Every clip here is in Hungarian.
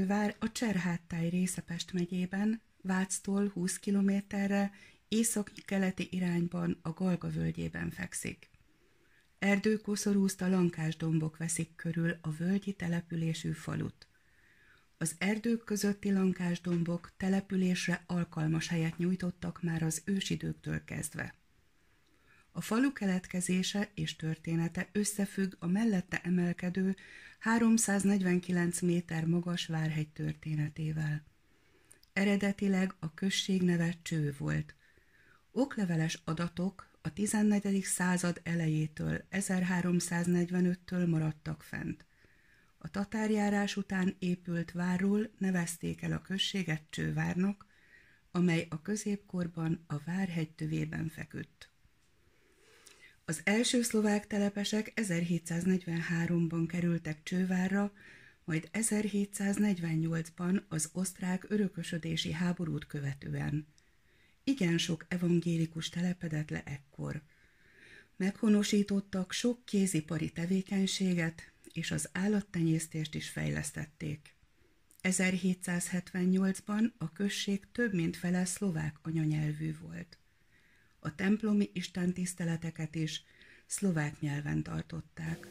Csővár a Cserháttáj része Pest megyében, Váctól 20 kilométerre észak-keleti irányban a Galga völgyében fekszik. Erdőkoszorúzta lankásdombok veszik körül a völgyi településű falut. Az erdők közötti lankásdombok településre alkalmas helyet nyújtottak már az ősidőktől kezdve. A falu keletkezése és története összefügg a mellette emelkedő 349 méter magas Várhegy történetével. Eredetileg a község neve Cső volt. Okleveles adatok a 14. század elejétől 1345-től maradtak fent. A tatárjárás után épült várról nevezték el a községet Csővárnak, amely a középkorban a Várhegy tövében feküdt. Az első szlovák telepesek 1743-ban kerültek Csővárra, majd 1748-ban az osztrák örökösödési háborút követően. Igen sok evangélikus telepedett le ekkor. Meghonosítottak sok kézipari tevékenységet, és az állattenyésztést is fejlesztették. 1778-ban a község több mint fele szlovák anyanyelvű volt. A templomi istentiszteleteket is szlovák nyelven tartották.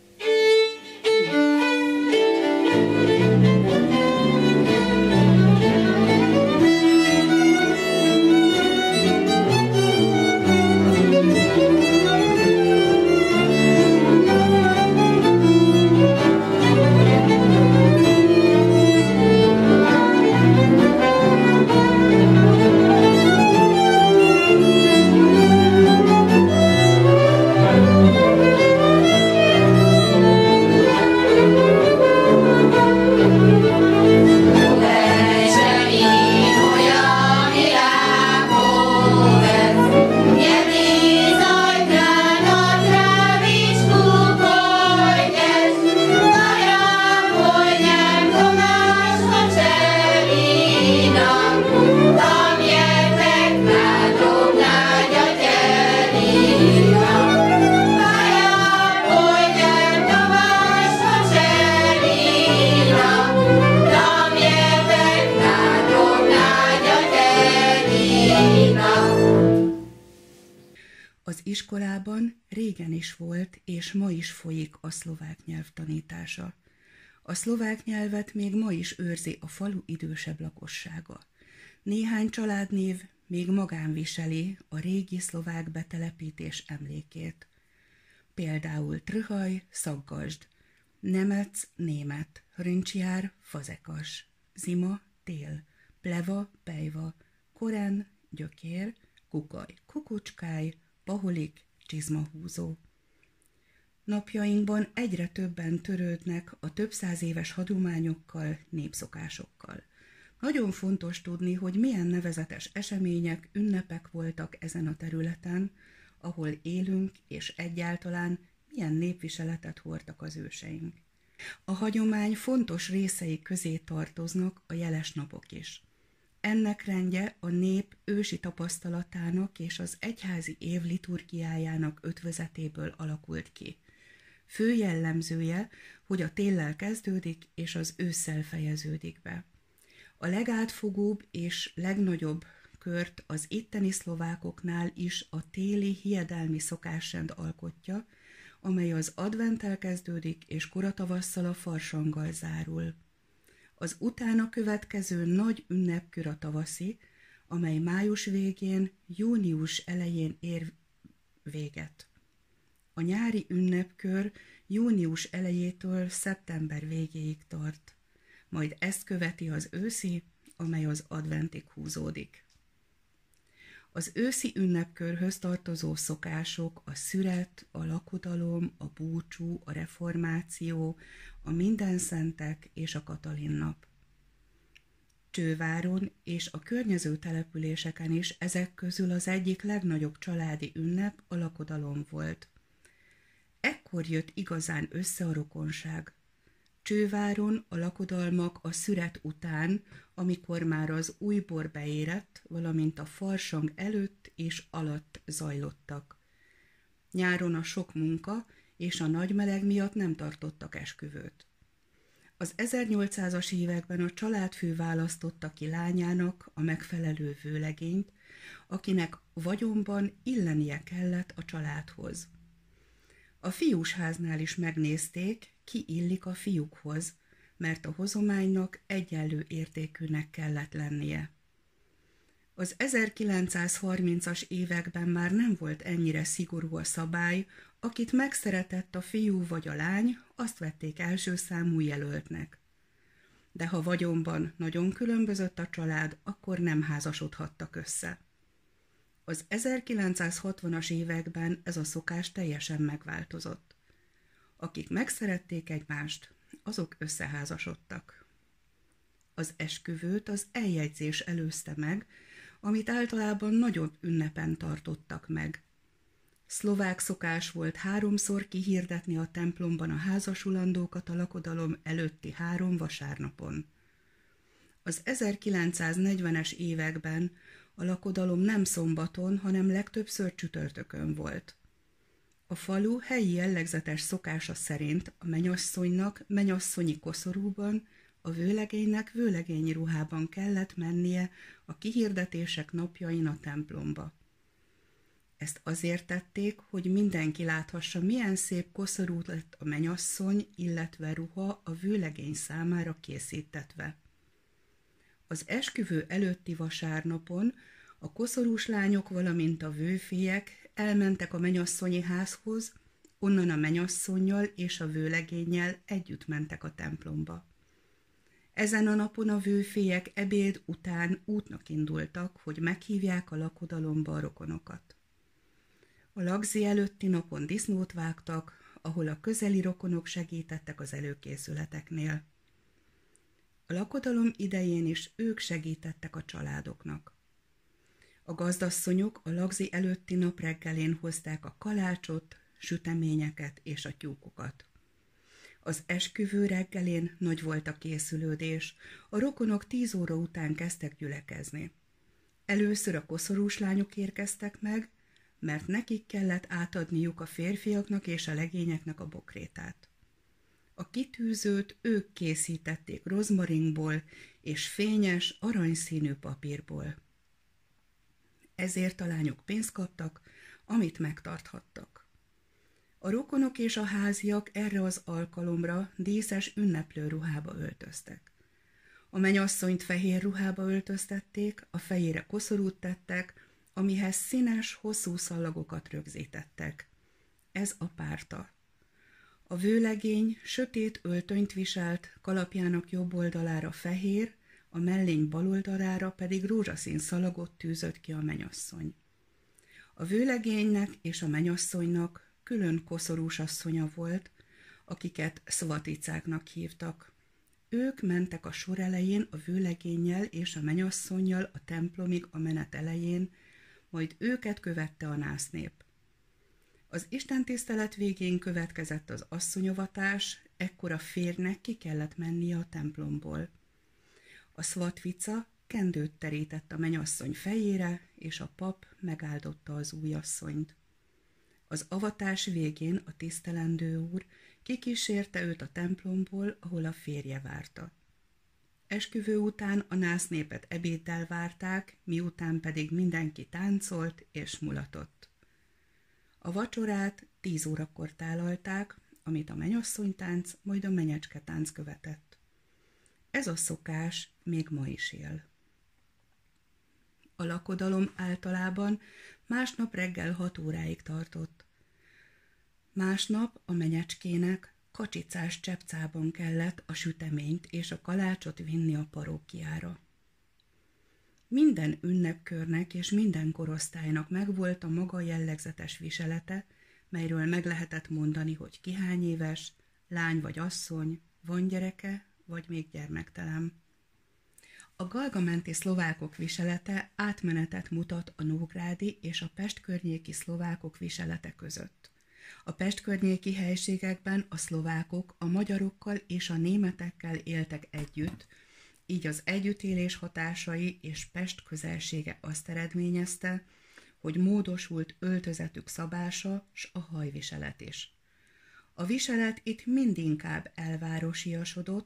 Az iskolában régen is volt, és ma is folyik a szlovák nyelv tanítása. A szlovák nyelvet még ma is őrzi a falu idősebb lakossága. Néhány családnév még magán viseli a régi szlovák betelepítés emlékét. Például Trhaj, Szaggasd, Nemec, német, Hrncsjár, fazekas, Zima, tél, Pleva, pejva, Koren, gyökér, Kukaj, kukucskáj, Paholik, csizmahúzó. Napjainkban egyre többen törődnek a több száz éves hagyományokkal, népszokásokkal. Nagyon fontos tudni, hogy milyen nevezetes események, ünnepek voltak ezen a területen, ahol élünk, és egyáltalán milyen népviseletet hordtak az őseink. A hagyomány fontos részei közé tartoznak a jeles napok is. Ennek rendje a nép ősi tapasztalatának és az egyházi év liturgiájának ötvözetéből alakult ki. Fő jellemzője, hogy a téllel kezdődik és az ősszel fejeződik be. A legátfogóbb és legnagyobb kört az itteni szlovákoknál is a téli hiedelmi szokásrend alkotja, amely az adventtel kezdődik és koratavasszal a farsanggal zárul. Az utána következő nagy ünnepkör a tavaszi, amely május végén, június elején ér véget. A nyári ünnepkör június elejétől szeptember végéig tart, majd ezt követi az őszi, amely az adventig húzódik. Az őszi ünnepkörhöz tartozó szokások a szüret, a lakodalom, a búcsú, a reformáció, a mindenszentek és a Katalin nap. Csőváron és a környező településeken is ezek közül az egyik legnagyobb családi ünnep a lakodalom volt. Ekkor jött igazán össze a rokonság. Csőváron a lakodalmak a szüret után, amikor már az új bor beérett, valamint a farsang előtt és alatt zajlottak. Nyáron a sok munka és a nagy meleg miatt nem tartottak esküvőt. Az 1800-as években a családfő választotta ki lányának a megfelelő vőlegényt, akinek vagyonban illenie kellett a családhoz. A fiúsháznál is megnézték, ki illik a fiúkhoz, mert a hozománynak egyenlő értékűnek kellett lennie. Az 1930-as években már nem volt ennyire szigorú a szabály, akit megszeretett a fiú vagy a lány, azt vették első számú jelöltnek. De ha vagyonban nagyon különbözött a család, akkor nem házasodhattak össze. Az 1960-as években ez a szokás teljesen megváltozott. Akik megszerették egymást, azok összeházasodtak. Az esküvőt az eljegyzés előzte meg, amit általában nagyobb ünnepen tartottak meg. Szlovák szokás volt 3-szor kihirdetni a templomban a házasulandókat a lakodalom előtti 3 vasárnapon. Az 1940-es években a lakodalom nem szombaton, hanem legtöbbször csütörtökön volt. A falu helyi jellegzetes szokása szerint a mennyasszonynak mennyasszonyi koszorúban, a vőlegénynek vőlegényi ruhában kellett mennie a kihirdetések napjain a templomba. Ezt azért tették, hogy mindenki láthassa, milyen szép koszorú lett a mennyasszony, illetve ruha a vőlegény számára készítetve. Az esküvő előtti vasárnapon a koszorús lányok, valamint a vőfiek elmentek a mennyasszonyi házhoz, onnan a mennyasszonnyal és a vőlegénnyel együtt mentek a templomba. Ezen a napon a vőfélyek ebéd után útnak indultak, hogy meghívják a lakodalomba a rokonokat. A lagzi előtti napon disznót vágtak, ahol a közeli rokonok segítettek az előkészületeknél. A lakodalom idején is ők segítettek a családoknak. A gazdasszonyok a lagzi előtti nap reggelén hozták a kalácsot, süteményeket és a tyúkokat. Az esküvő reggelén nagy volt a készülődés, a rokonok 10 óra után kezdtek gyülekezni. Először a koszorús lányok érkeztek meg, mert nekik kellett átadniuk a férfiaknak és a legényeknek a bokrétát. A kitűzőt ők készítették rozmaringból és fényes, aranyszínű papírból. Ezért a lányok pénzt kaptak, amit megtarthattak. A rokonok és a háziak erre az alkalomra díszes ünneplő ruhába öltöztek. A mennyasszonyt fehér ruhába öltöztették, a fejére koszorút tettek, amihez színes, hosszú szallagokat rögzítettek. Ez a párta. A vőlegény sötét öltönyt viselt, kalapjának jobb oldalára fehér, a mellény bal oldalára pedig rózsaszín szalagot tűzött ki a mennyasszony. A vőlegénynek és a mennyasszonynak külön koszorús asszonya volt, akiket szvaticáknak hívtak. Ők mentek a sor elején a vőlegénnyel és a mennyasszonnyal a templomig a menet elején, majd őket követte a násznép. Az istentisztelet végén következett az asszonyovatás, ekkor a férjnek ki kellett mennie a templomból. A szvatvica kendőt terített a mennyasszony fejére, és a pap megáldotta az újasszonyt. Az avatás végén a tisztelendő úr kikísérte őt a templomból, ahol a férje várta. Esküvő után a násznépet ebéddel várták, miután pedig mindenki táncolt és mulatott. A vacsorát 10 órakor tálalták, amit a mennyasszonytánc, majd a menyecsketánc követett. Ez a szokás még ma is él. A lakodalom általában másnap reggel 6 óráig tartott. Másnap a menyecskének kacsicás csepcában kellett a süteményt és a kalácsot vinni a parókiára. Minden ünnepkörnek és minden korosztálynak megvolt a maga jellegzetes viselete, melyről meg lehetett mondani, hogy ki hány éves, lány vagy asszony, van gyereke, vagy még gyermektelen. A galgamenti szlovákok viselete átmenetet mutat a nógrádi és a Pest környéki szlovákok viselete között. A Pest környéki helységekben a szlovákok a magyarokkal és a németekkel éltek együtt, így az együttélés hatásai és Pest közelsége azt eredményezte, hogy módosult öltözetük szabása s a hajviselet is. A viselet itt mindinkább elvárosiasodott,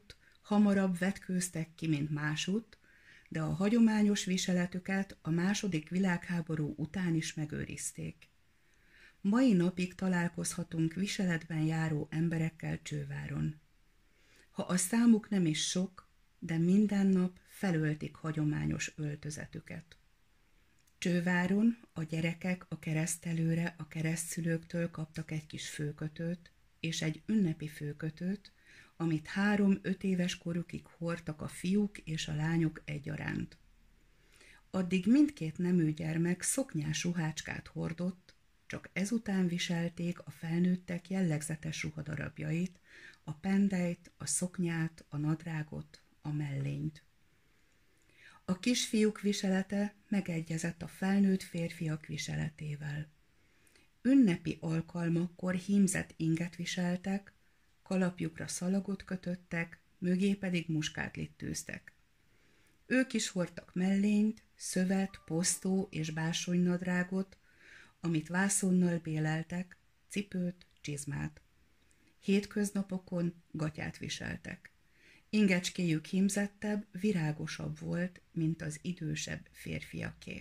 hamarabb vetkőztek ki, mint másutt, de a hagyományos viseletüket a második világháború után is megőrizték. Mai napig találkozhatunk viseletben járó emberekkel Csőváron. Ha a számuk nem is sok, de minden nap felöltik hagyományos öltözetüket. Csőváron a gyerekek a keresztelőre a keresztszülőktől kaptak egy kis főkötőt és egy ünnepi főkötőt, amit 3-5 éves korukig hordtak a fiúk és a lányok egyaránt. Addig mindkét nemű gyermek szoknyás ruhácskát hordott, csak ezután viselték a felnőttek jellegzetes ruhadarabjait, a pendelyt, a szoknyát, a nadrágot, a mellényt. A kisfiúk viselete megegyezett a felnőtt férfiak viseletével. Ünnepi alkalmakkor hímzett inget viseltek, kalapjukra szalagot kötöttek, mögé pedig muskátlit tűztek. Ők is hordtak mellényt, szövet, posztó és bársonynadrágot, amit vászonnal béleltek, cipőt, csizmát. Hétköznapokon gatyát viseltek. Ingecskéjük hímzettebb, virágosabb volt, mint az idősebb férfiaké.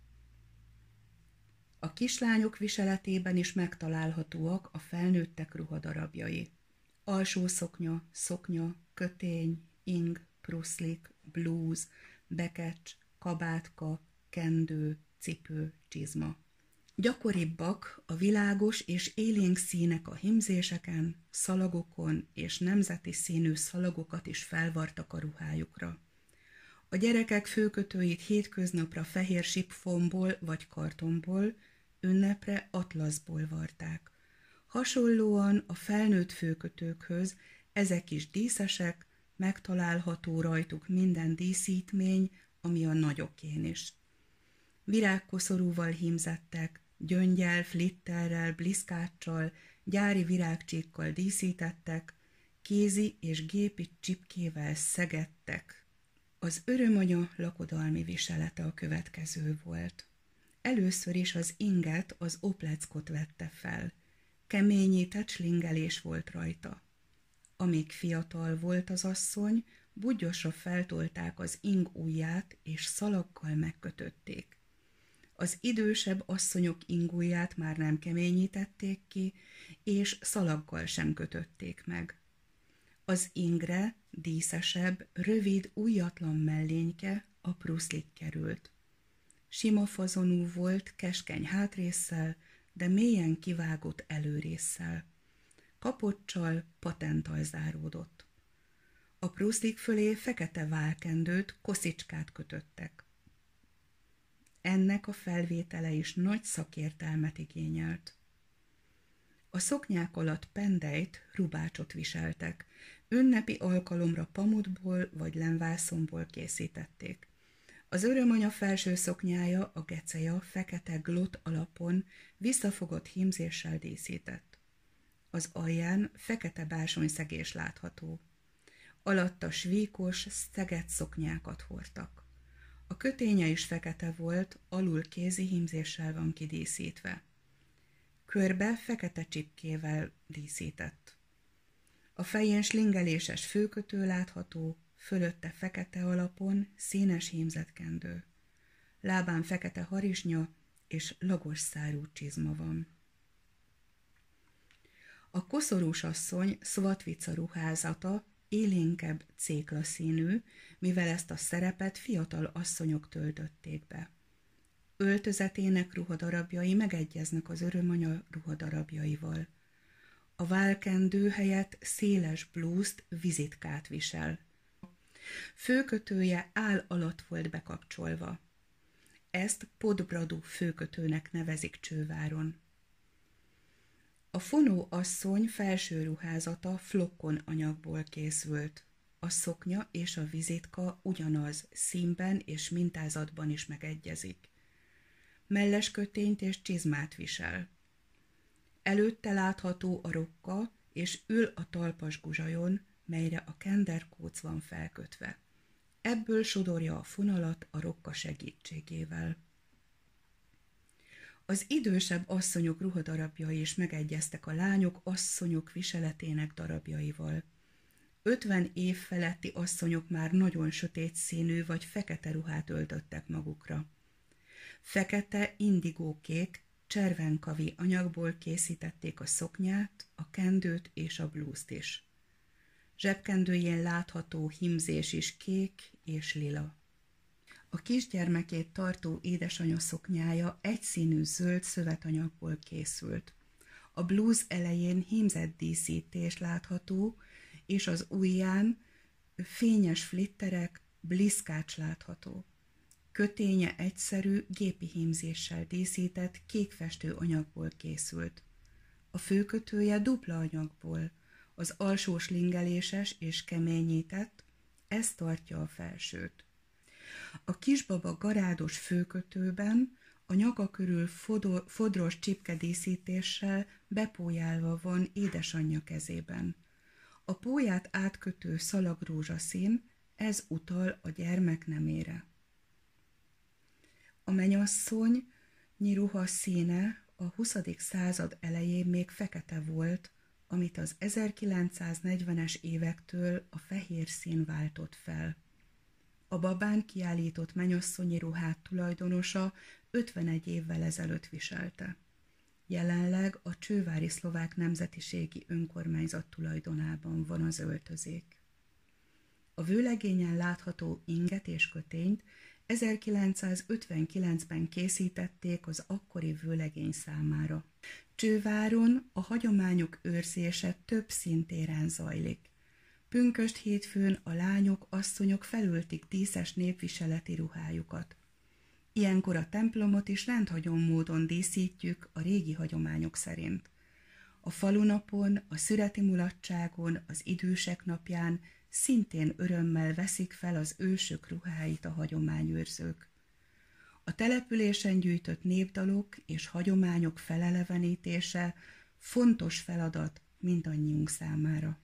A kislányok viseletében is megtalálhatóak a felnőttek ruhadarabjai. Alsószoknya, szoknya, kötény, ing, pruszlik, blúz, bekecs, kabátka, kendő, cipő, csizma. Gyakoribbak a világos és élénk színek a hímzéseken, szalagokon és nemzeti színű szalagokat is felvartak a ruhájukra. A gyerekek főkötőit hétköznapra fehér sipfonból vagy kartonból, ünnepre atlaszból varták. Hasonlóan a felnőtt főkötőkhöz ezek is díszesek, megtalálható rajtuk minden díszítmény, ami a nagyokén is. Virágkoszorúval hímzettek, gyöngyel, flitterrel, bliszkáccsal, gyári virágcsíkkal díszítettek, kézi és gépi csipkével szegettek. Az örömanya lakodalmi viselete a következő volt. Először is az inget, az opleckot vette fel. Keményített slingelés volt rajta. Amíg fiatal volt az asszony, budgyosra feltolták az ing ujját és szalaggal megkötötték. Az idősebb asszonyok ingujját már nem keményítették ki, és szalaggal sem kötötték meg. Az ingre díszesebb, rövid, ujjatlan mellényke, a pruszlik került. Sima fazonú volt, keskeny hátrésszel, de mélyen kivágott előrésszel. Kapoccsal, patenttal záródott. A pruszlik fölé fekete válkendőt, koszicskát kötöttek. Ennek a felvétele is nagy szakértelmet igényelt. A szoknyák alatt pendelyt, rubácsot viseltek, ünnepi alkalomra pamutból vagy lemvászonból készítették. Az örömanya felső szoknyája, a geceja fekete glott alapon visszafogott hímzéssel díszített. Az alján fekete bársonyszegés látható. Alatta svíkos, szegett szoknyákat hordtak. A köténye is fekete volt, alul kézi hímzéssel van kidíszítve. Körbe fekete csipkével díszített. A fején slingeléses főkötő látható, fölötte fekete alapon színes hímzettkendő. Lábán fekete harisnya és lagos szárú csizma van. A koszorús asszony Szvatvica ruházata élénkebb céklaszínű, mivel ezt a szerepet fiatal asszonyok töltötték be. Öltözetének ruhadarabjai megegyeznek az örömanya ruhadarabjaival. A válkendő helyett széles blúzt, vizitkát visel. Főkötője áll alatt volt bekapcsolva. Ezt podbradú főkötőnek nevezik Csőváron. A fonó asszony felső ruházata flokkon anyagból készült. A szoknya és a vizitka ugyanaz, színben és mintázatban is megegyezik. Melleskötényt és csizmát visel. Előtte látható a rokka, és ül a talpas guzsajon, melyre a kenderkóc van felkötve. Ebből sodorja a fonalat a rokka segítségével. Az idősebb asszonyok ruhadarabjai is megegyeztek a lányok asszonyok viseletének darabjaival. 50 év feletti asszonyok már nagyon sötét színű vagy fekete ruhát öltöttek magukra. Fekete, indigókék, cservenkavi anyagból készítették a szoknyát, a kendőt és a blúzt is. Zsebkendőjén látható hímzés is kék és lila. A kisgyermekét tartó édesanya szoknyája egyszínű zöld szövetanyagból készült. A blúz elején hímzett díszítés látható, és az ujján fényes flitterek, bliszkács látható. Köténye egyszerű, gépi hímzéssel díszített, kékfestő anyagból készült. A főkötője dupla anyagból, az alsó slingeléses és keményített, ez tartja a felsőt. A kisbaba garádos főkötőben a nyaka körül fodros csipkedíszítéssel bepójálva van édesanyja kezében. A pólyát átkötő szalagrózsaszín, ez utal a gyermek nemére. A mennyasszony ruha színe a 20. század elején még fekete volt, amit az 1940-es évektől a fehér szín váltott fel. A babán kiállított mennyasszonyi ruhát tulajdonosa 51 évvel ezelőtt viselte. Jelenleg a Csővári Szlovák Nemzetiségi Önkormányzat tulajdonában van az öltözék. A vőlegényen látható inget és kötényt 1959-ben készítették az akkori vőlegény számára. Csőváron a hagyományok őrzése több szintéren zajlik. Pünkösd hétfőn a lányok, asszonyok felöltik díszes népviseleti ruhájukat. Ilyenkor a templomot is rendhagyó módon díszítjük a régi hagyományok szerint. A falunapon, a szüreti mulatságon, az idősek napján szintén örömmel veszik fel az ősök ruháit a hagyományőrzők. A településen gyűjtött népdalok és hagyományok felelevenítése fontos feladat mindannyiunk számára.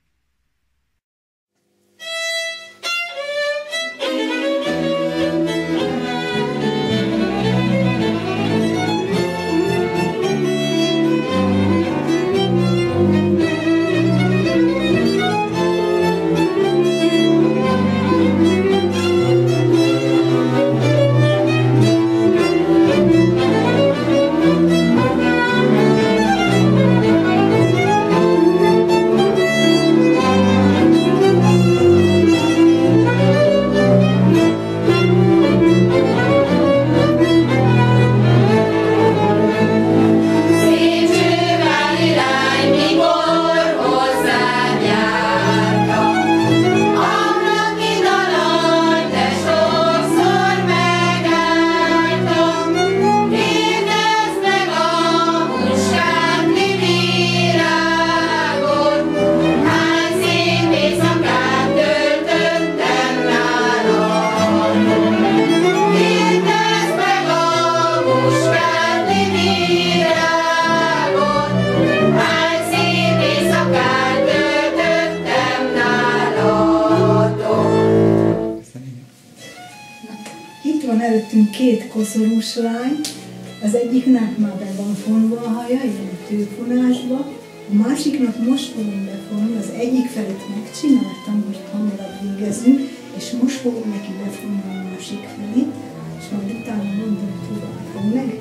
Két koszorús lány, az egyiknek már be van fonva a haja, ilyen tőfonásba, a másiknak most fogom befonni, az egyik felét megcsináltam, hogy hamarabb végezünk, és most fogom neki befonni a másik felét, és majd utána mondom tovább, meg.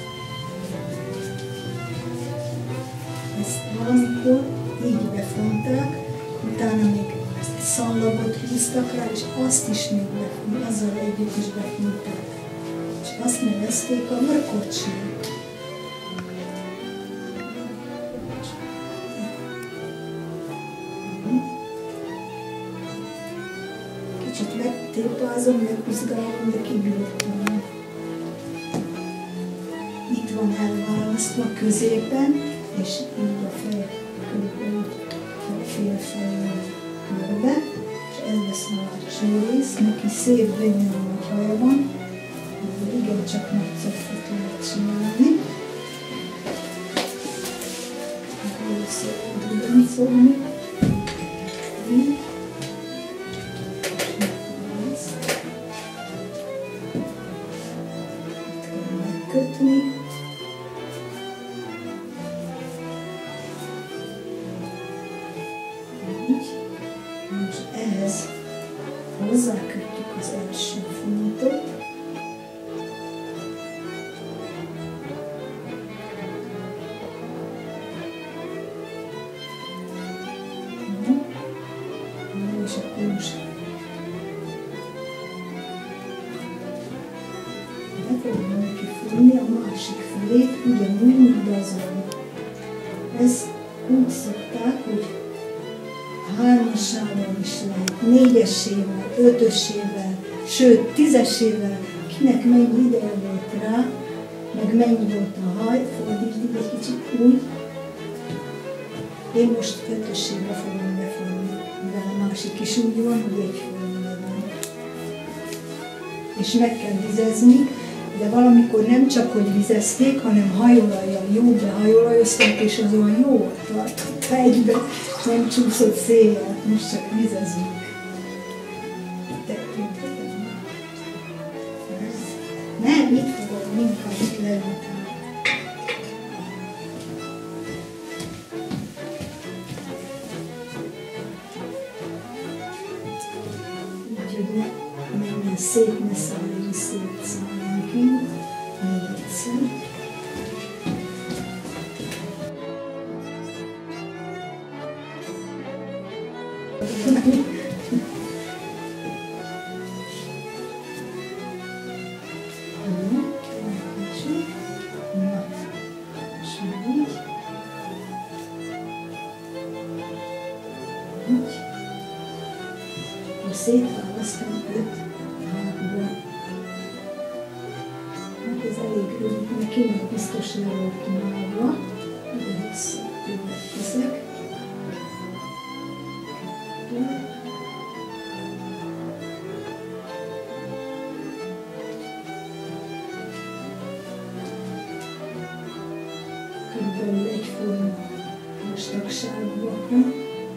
Ezt valamikor így befonták, utána még szallagot húztak rá, és azt is még befont, azzal együtt is befonták. És azt nevezték a mörkocsnak. Kicsit megtépázom, meghúzgálom, de kibírtam. Itt van elválasztva középen, és így a fej körülbelül fél-fél körbe, és ez lesz már a csőrész, neki szép benyúl nagy haja van, igen, csak nagyszakot lehet csinálni. Először tudni fogni. Így. Megkötni. Így. Most hozzákötjük az első fonatot. És akkor most be fogom neki fúrni a másik felét, ugyanúgy, mint azon. Ez úgy szokták, hogy hármasával is lehet, négyesével, ötösével, sőt, tízesével, kinek mennyi ideje volt rá, meg mennyi volt a haj, fordítsd egy kicsit úgy. Én most ötösével fogom befogni, mivel a másik is úgy van, hogy egyforma legyen. És meg kell vizezni, de valamikor nem csak, hogy vizezték, hanem hajolajjal jó behajolajozták, és az olyan jó tartott egybe, nem csúszott széjjel, most csak vizezünk. Nem, itt fogom, inkább itt leültem. Úgyhogy ne menjen szét, ne szálljon szét szálljánként. Még egyszer. Szétválasztom 5 ágba. Hát ez elég rövid, neki már biztos le voltam állva, de hosszabbat teszek. Körülbelül egyforma vastagságban.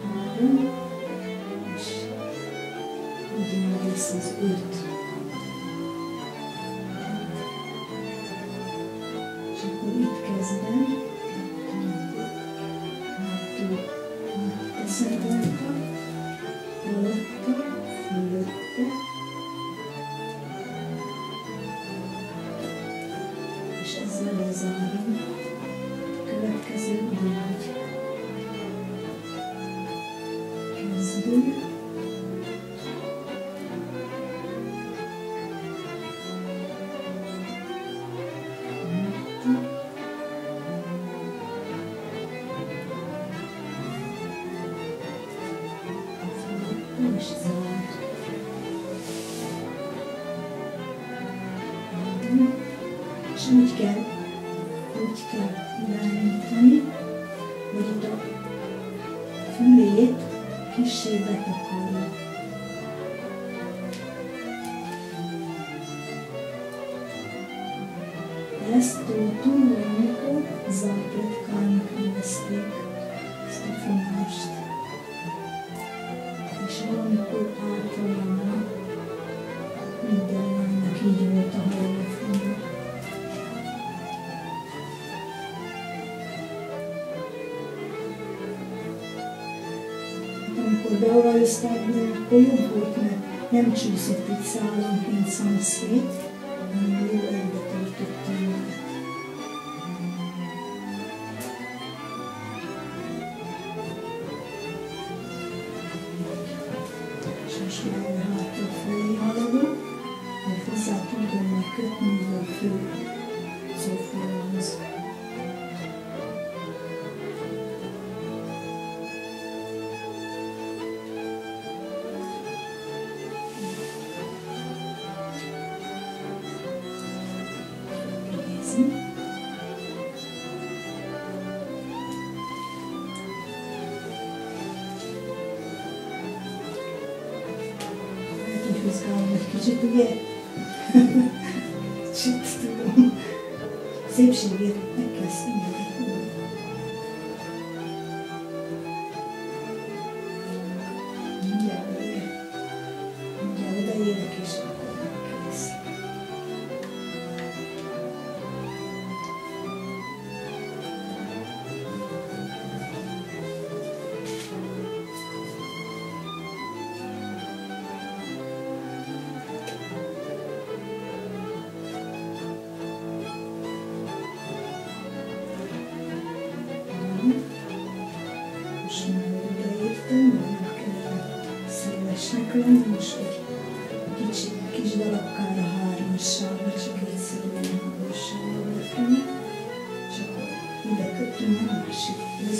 Ez az 5. És akkor itt kezdem. Hátul teszem rajta, alatta, fölötte. És ezzel lezárom. Következő ugyanúgy. Kezdünk. És úgy kell irányítani, hogy itt a fülét kissé betakarja. Ezt túl valamikor zápletkának nevezték, ezt a fonást. És valamikor általában minden lánynak így volt a hajlafona. Amikor beolajozták, de akkor jobb volt, mert nem csúszott itt szállanként szanszét, hanem jó egybe tartotta magát. És most már hátul felé haladok, hogy hozzá tudom meg kötni a fő szófóhoz. Húzgálom egy kicsit, ugye? Kicsit tudom. Szépségét meg kell színni. Mindjárt odaérek, és akkor kész. most egy kis darabkára 3 sávra, csak egyszerűen 3 sávra betenni, és akkor ide kötünk a másikhoz.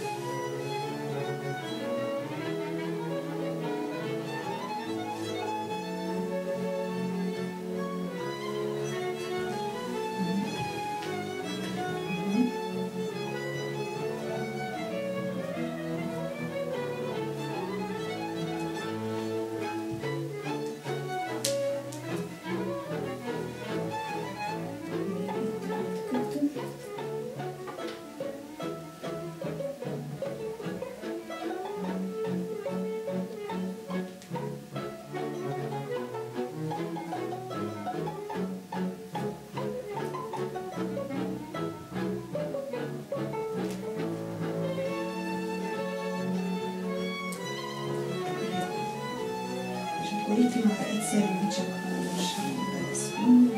Akkor itt már egyszerűen csak hármasságban lesz.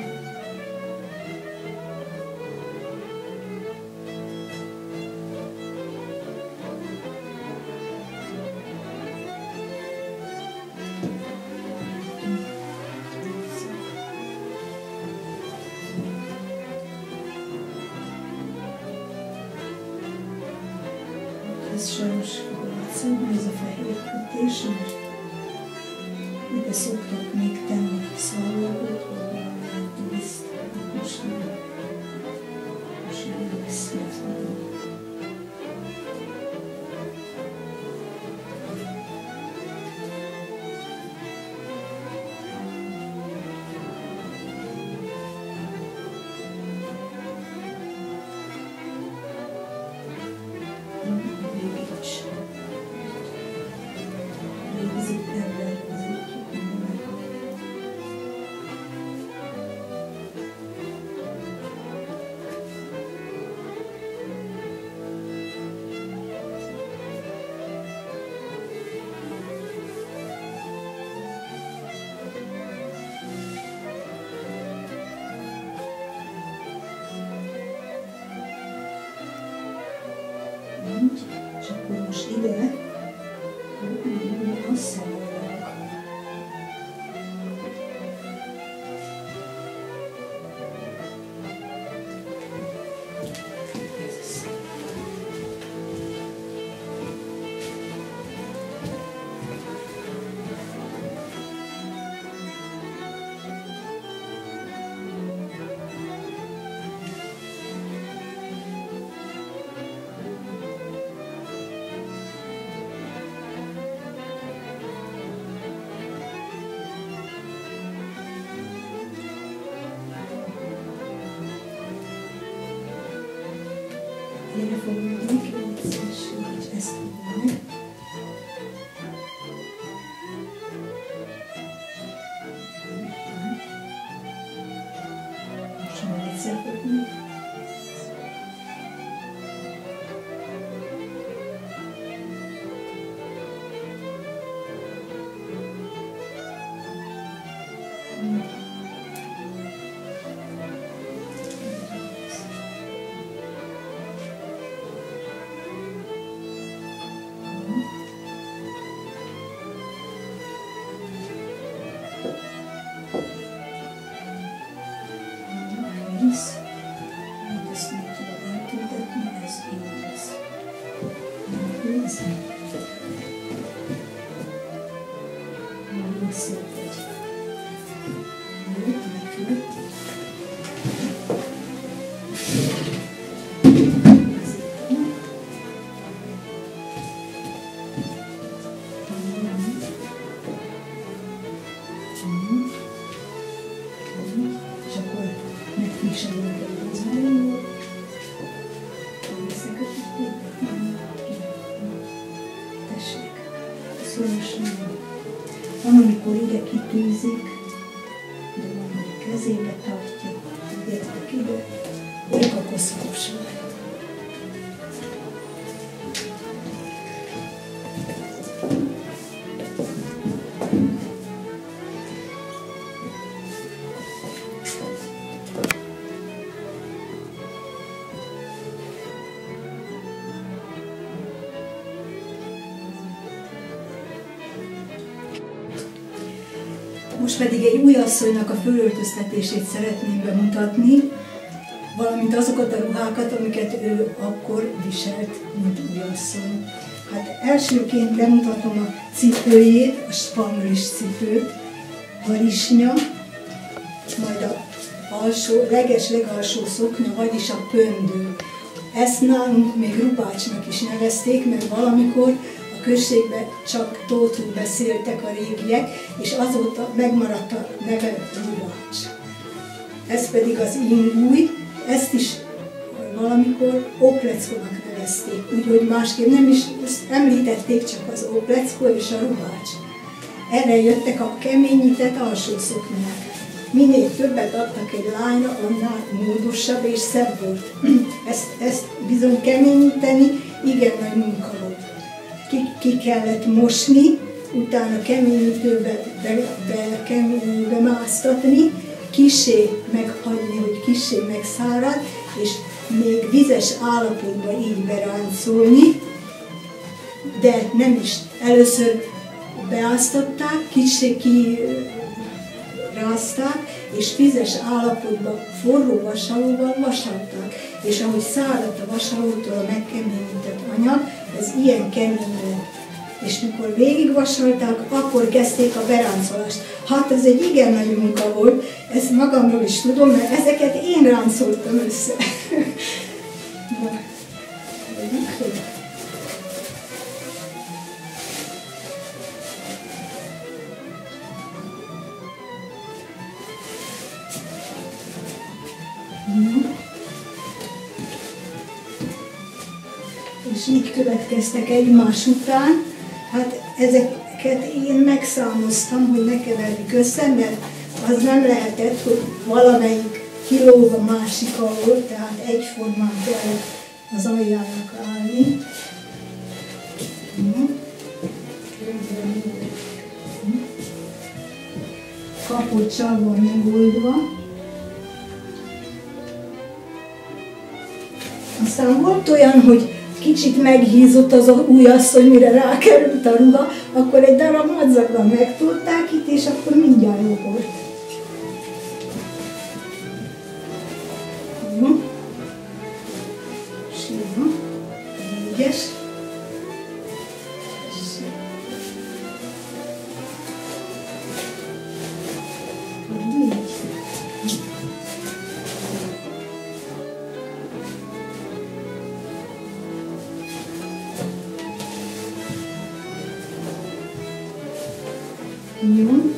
Ez sajnos látszóban ez a fehér kötés, mert ide szoktak még tenni szalagot, vagy valamilyen vízt, most nem lesz játszani. És akkor most ide a szalag. Ide fogjuk és ezt fogjuk. Most már egyszer fogjuk. Ezt nem tudom eltüntetni, ez így lesz. Nagyon szép egy. Jó, nekünk. És akkor megfrissülünk a rozmárinnal. Összekötjük. Tessék. Szorosan. Van, amikor ide kitűzik, de van, hogy kezébe tartja. Tudjátok ide. Ők a koszorúsok. Most pedig egy új asszonynak a fölöltöztetését szeretném bemutatni, valamint azokat a ruhákat, amiket ő akkor viselt, mint új asszony. Hát elsőként bemutatom a cipőjét, a spanglis cipőt, harisnya, majd a legalsó szoknya, vagyis a pöndő. Ezt nálunk még rubácsnak is nevezték, mert valamikor a községben csak tótul beszéltek a régiek, és azóta megmaradt a neve rubács. Ez pedig az ingúj, ezt is valamikor ópleckonak nevezték, úgyhogy másképp nem is említették, csak az ópleckó és a rubács. Erre jöttek a keményített alsó szoknyák. Minél többet adtak egy lányra, annál módosabb és szebb volt. Ezt bizony keményíteni igen nagy munka volt. Ki kellett mosni, utána keményítőbe bemáztatni, kissé meghagyni, hogy kissé megszárad, és még vizes állapotban így beráncolni, de nem is. Először beáztatták, kissé kirázták, és vizes állapotban forró vasalóval vasalták. És ahogy száradt a vasalótól a megkeményített anyag, ez ilyen kemény volt. És mikor végigvasalták, akkor kezdték a beráncolást. Hát ez egy igen nagy munka volt, ezt magamról is tudom, mert ezeket én ráncoltam össze. És így következtek egymás után. Hát ezeket én megszámoztam, hogy ne keverjük össze, mert az nem lehetett, hogy valamelyik kilóg a másik alól, tehát egyformán kell az aljának állni. Kapocsal van megoldva. Aztán volt olyan, hogy kicsit meghízott az a új asszony, mire rákerült a ruha, akkor egy darab madzaggal megtolták itt, és akkor mindjárt jó volt. Sima, négyes. Jó.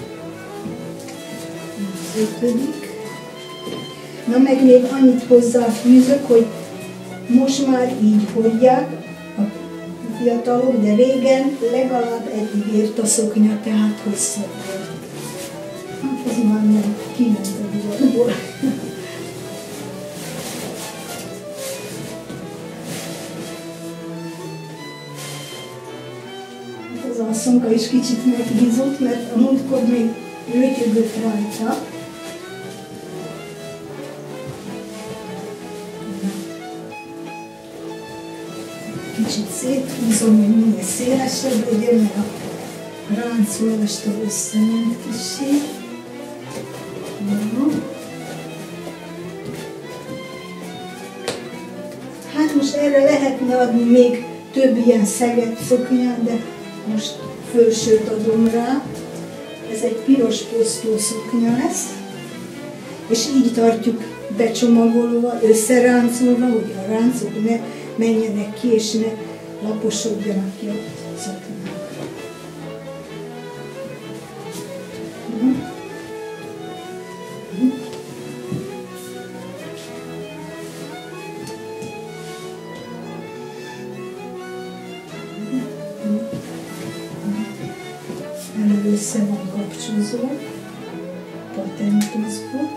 Az ötödik. Na meg még annyit hozzáfűzök, hogy most már így hordják a fiatalok, de régen legalább eddig ért a szoknya, tehát hosszabb volt. Hát ez már nem kiment a divatból. Az asszonka is kicsit megbízott, mert a múltkor még lötyögött rajta. Kicsit széthúzom, hogy minél szélesebb legyen, mert a ráncolástól összement kicsit. Hát most erre lehetne adni még több ilyen szegett szoknyát, de most fölsőt adom rá. Ez egy piros posztó szoknya lesz, és így tartjuk becsomagolva, összeráncolva, hogy a ráncok ne menjenek ki, és ne laposodjanak ki a szoknyák. Elő össze van kapcsolózva, patentozva.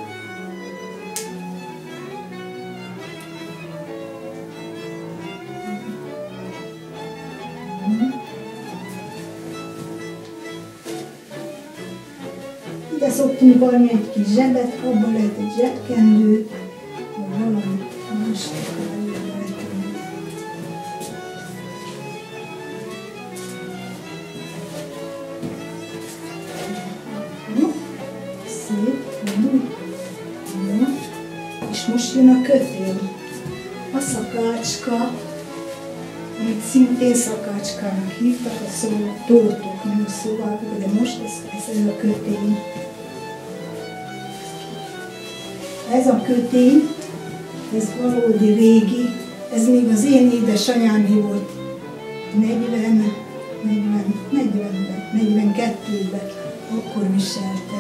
Ide szoktunk valami egy kis zsebet, abban lehet egy zsebkendő, vagy valami más akárján lehet. Szép, jó. És most jön a kötél. A szakácska, amit szintén szakácskának hívtak, a tótok, nem szóval, de most ez a kötény. Ez a kötény, ez valódi régi, ez még az én édesanyámé volt 42-ben, akkor viselte.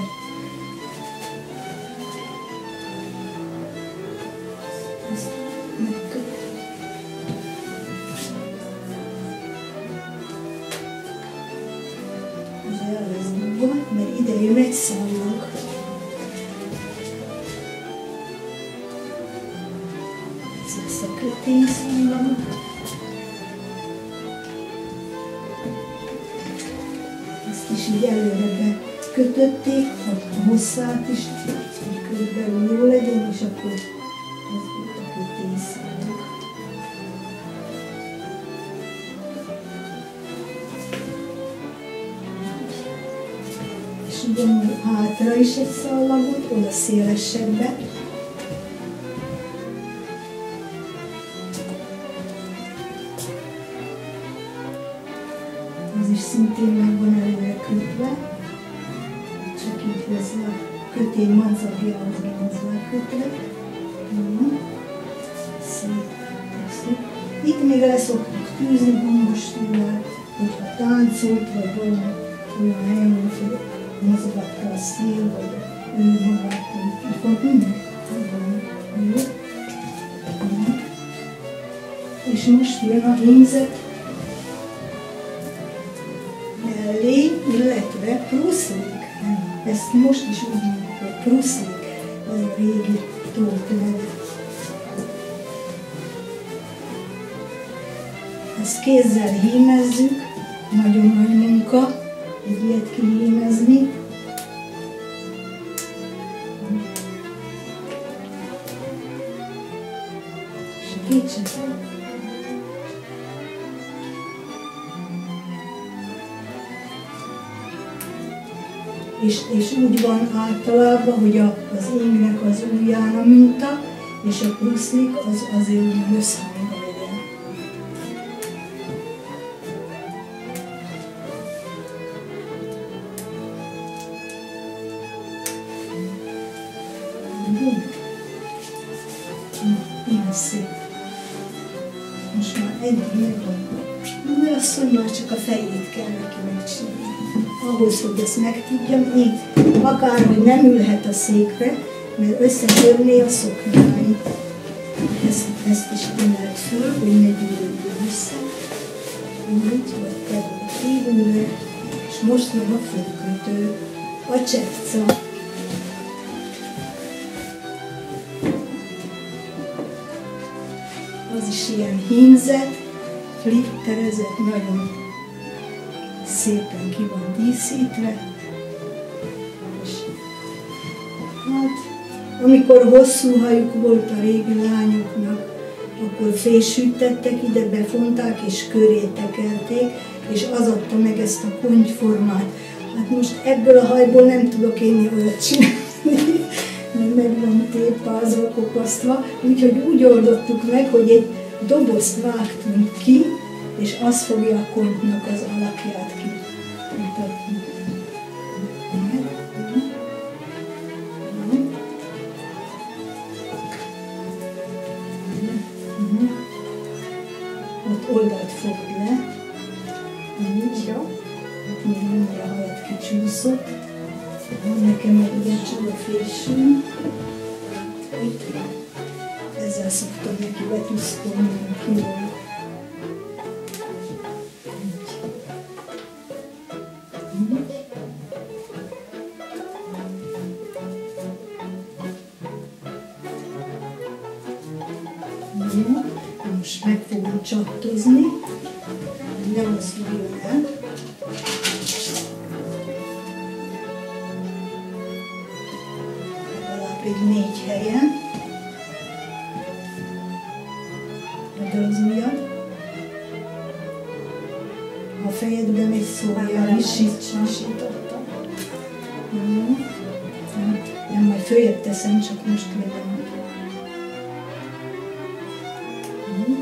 Ez el lesz dugva, mert ide jön egy szallag. Ez lesz a kötényszallag. Ezt is így előre bekötötték, a hosszát is, hogy körülbelül jó legyen, és akkor ez volt a kötényszallag. És ugyanúgy hátra is egy szallagot, oda szélesebbe. Az is szintén meg van előre kötve, csak így hozzá a kötény madzagjához van hozzá kötve. Szép. Itt még le szoktuk tűzni gombostűvel, hogyha táncolt, vagy valami olyan helyen, hogy mozgatta a szél, vagy ő magát, akkor minden. És most jön a hímzet mellé, illetve pruszlik. Ezt most is úgy mondjuk, hogy pruszlik, ez a régi tótnev. Ezt kézzel hímezzük, nagyon nagy munka, egy ilyet kihímezni. Segítsetek! És úgy van általában, hogy az ingnek az ujján a minta, és a pruszlik az azért úgy összhangban legyen. Ilyen szép. Most már ennyi megvan. De azt, hogy már csak a fejét kell neki megcsinálni. Ahhoz, hogy ezt meg tudjam, így akárhogy nem ülhet a székre, mert összetörné a szoknyáit. Ezt is emelt föl, hogy ne gyűrődjön vissza. Úgy, vagy kerül kívülre, és most van a fölkötő, a csetca. Az is ilyen hímzett, flitterezett, nagyon szépen ki van díszítve. És hát, amikor hosszú hajuk volt a régi lányoknak, akkor fésütettek, ide befonták és köré tekerték, és az adta meg ezt a pontyformát. Hát most ebből a hajból nem tudok én olyat csinálni, mert meg van téppázva, kopasztva, úgyhogy úgy oldottuk meg, hogy egy dobozt vágtunk ki, és az fogja a kontnak az alakját kimutatni. Ott oldalt fogd le. Így. Jó. Itt még mindjárt a hajat kicsúszott. Nekem meg ugye csak a fésű. Itt. Ezzel szoktam neki betuszkolni, kívül. Most meg fogom csattozni, nem mozduljon el. Legalább egy 4 helyen. De az ujjad. A fejedben egy szóljál is, sította. följebb teszem, csak most vegyem. Így.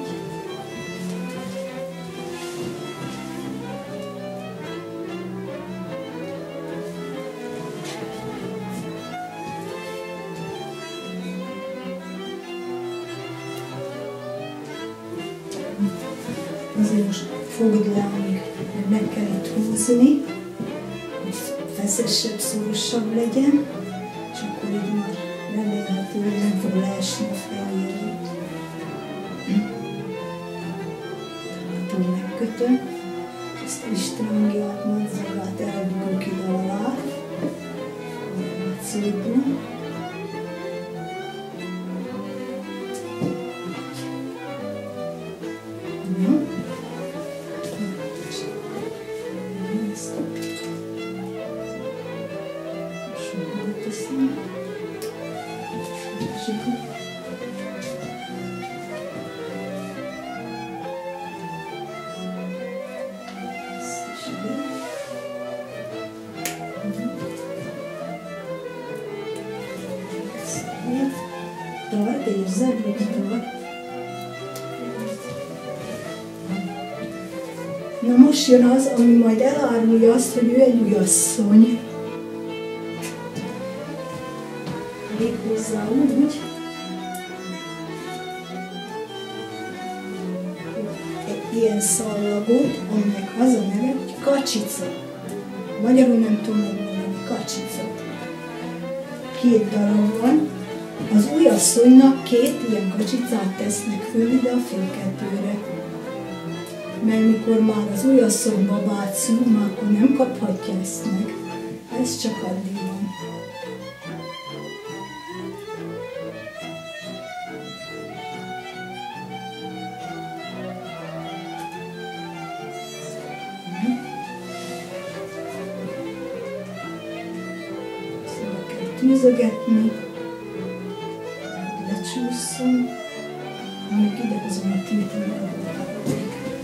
Azért most fogd le, amíg meg kell itt húzni, hogy feszesebb, szorosabb legyen, és akkor így már remélhetőleg nem fog leesni a fejére. Attól megkötöm, ezt a istrangiát, madzagát eldugok ide alá, átszódjon. Tart, érzed, hogy tart? Na most jön az, ami majd elárulja azt, hogy ő egy újasszony. Méghozzá úgy, egy ilyen szallagot, aminek az a neve, hogy kacsica. Magyarul nem tudom megmondani, kacsica. 2 darab van. Az újasszonynak 2 ilyen kacsicát tesznek föl ide a féketőre. Mert mikor már az újasszony babát szül, már akkor nem kaphatja ezt meg. Ez csak addig van. Szóval kell tűzögetni. Lecsúszom, amíg idehozom a tűtőnek a dolgokat.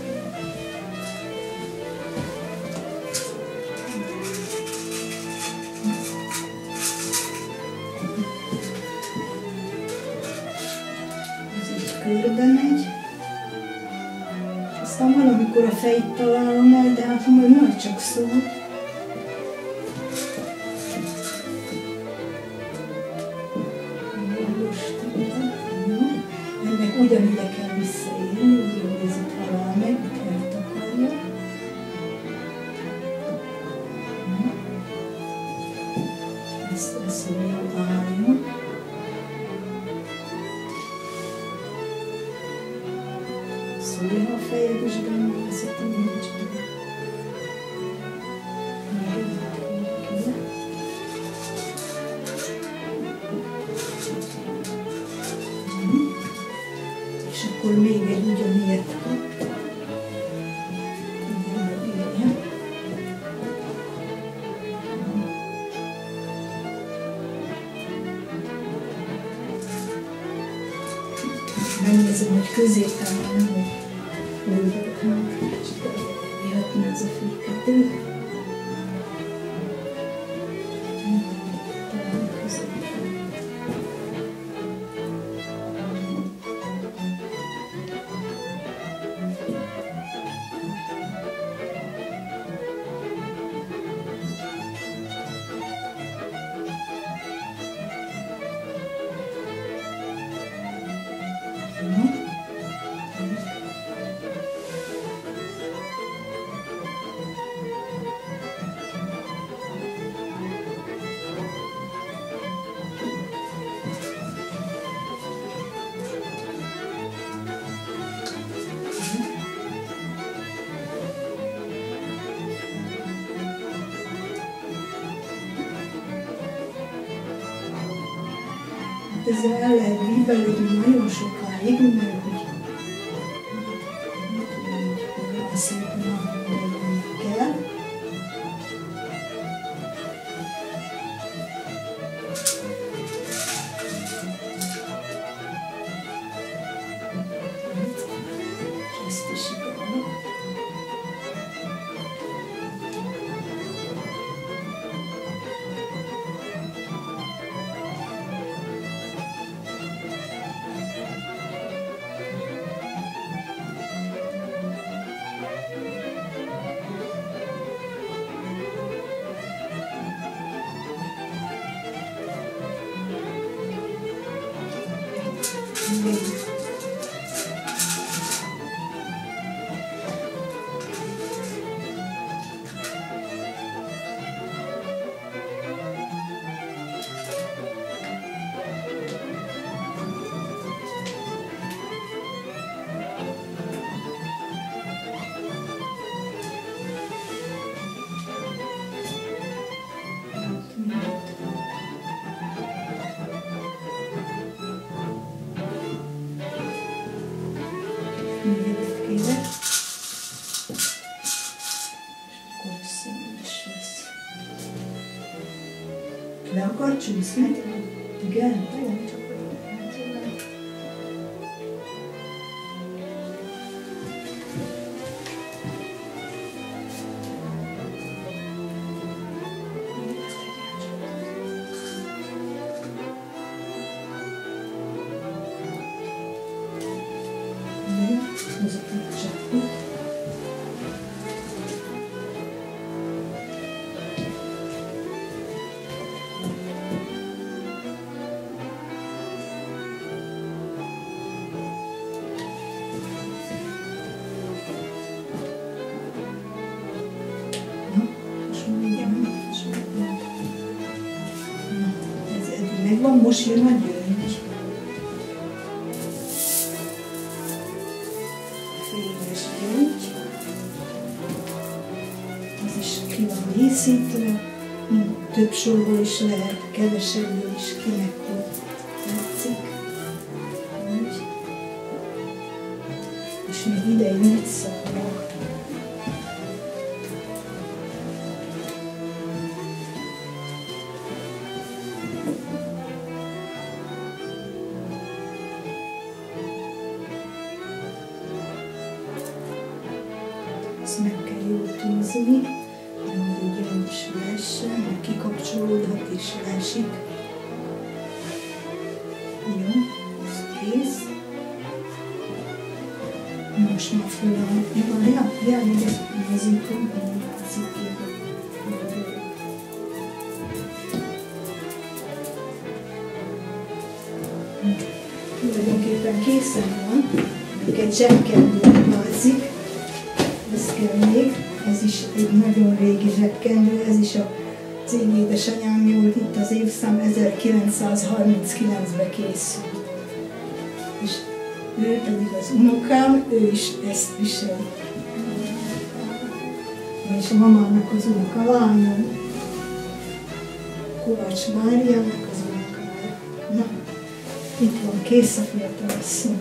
Ez így körbe megy. Aztán valamikor a fejét találom el, de hát majd már csak szól. Ugyanide kell visszaérni, úgy nézzük alá meg, eltakarja. Ezt jól álljon. Szólj, ha a fejed is benne lesz, hogy nincs benne. Akkor még egy ugyanilyet kap. Megnézem, hogy középen van, hogy csak jöhetne ez a fékető. Ezzel el lehet bíbelődni nagyon sokáig, mert hogy szépen ahogy kell. És ezt is sikerül. Méretet kérek. Akkor összeülés lesz. Le akar csúszni? Igen? Olyan csak hogy Hozok egy cseppet. Na, most mondjam. Na, ez eddig megvan, most jön a gyöngy. Fényes gyöngy. Az is ki van díszítve. Több sorból is lehet, kevesebből is, kinek hogy tetszik. Úgy. És még ide egy nagy szallag. Ezt meg kell jól tűzni, hogy a gyöngy is leessen, meg kikapcsolódhat és leesik. Jó, ez kész. Most már föl van. Nézzük, hogy látszik ki. Tulajdonképpen készen van, még egy zsebkendő látszik. Ez kell még, ez is egy nagyon régi zsebkendő, ez is az én édesanyám volt, itt az évszám 1939-ben készült. És ő pedig az unokám, ő is ezt viseli. És a mamának az unokalánya, Kovács Máriának az unokalánya. Na, itt van, kész a fiatalasszony.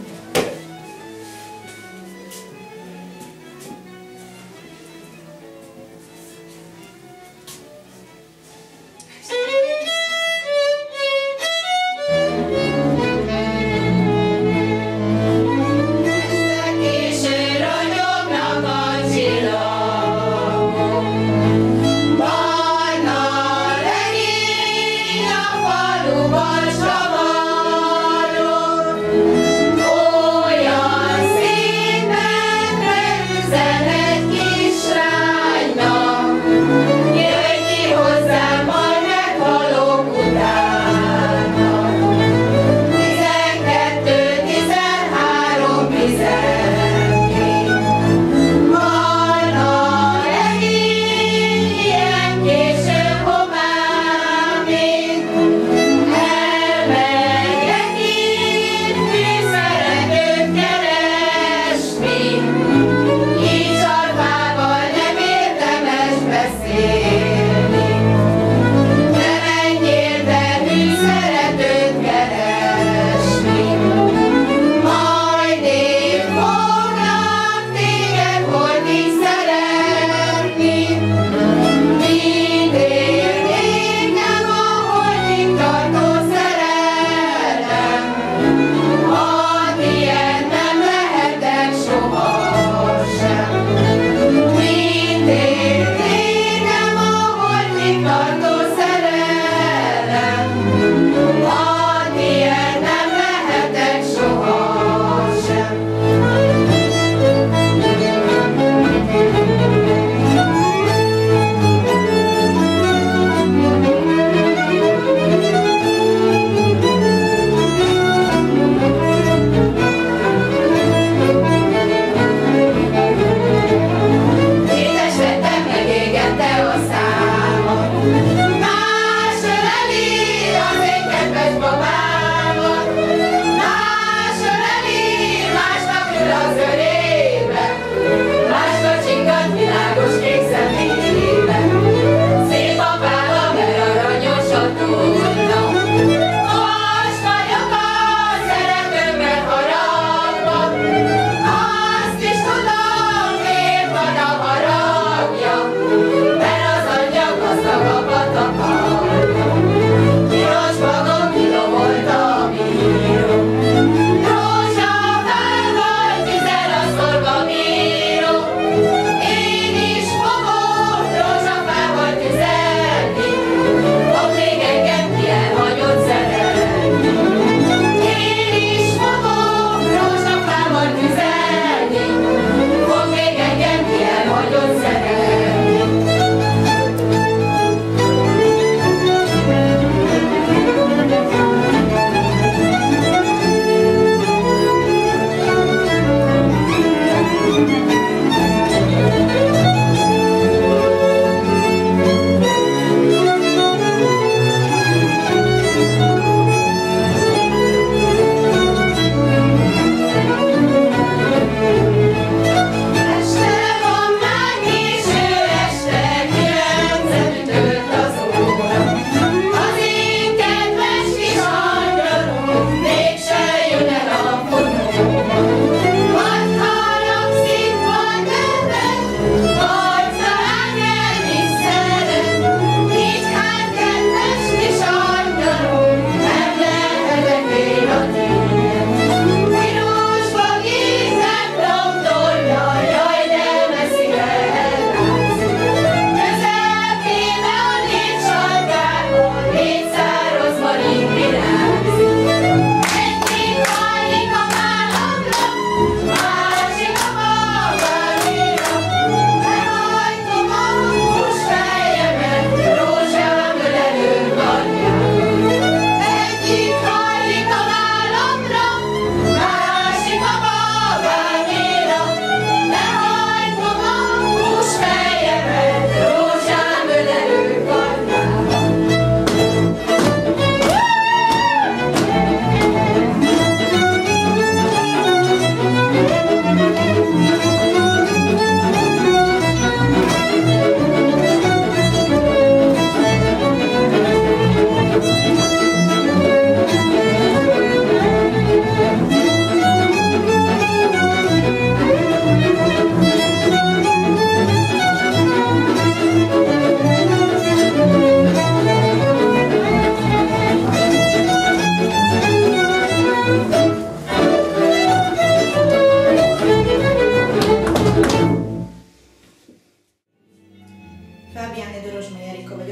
Oh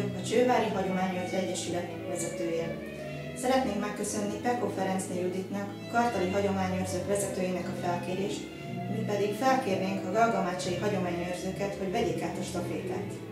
vagyok, a Csővári Hagyományőrző Egyesület vezetője. Szeretnénk megköszönni Pekó Ferencné Juditnak, a Kartali Hagyományőrzők vezetőjének a felkérést, mi pedig felkérnénk a galgamácsai hagyományőrzőket, hogy vegyék át a stafétát.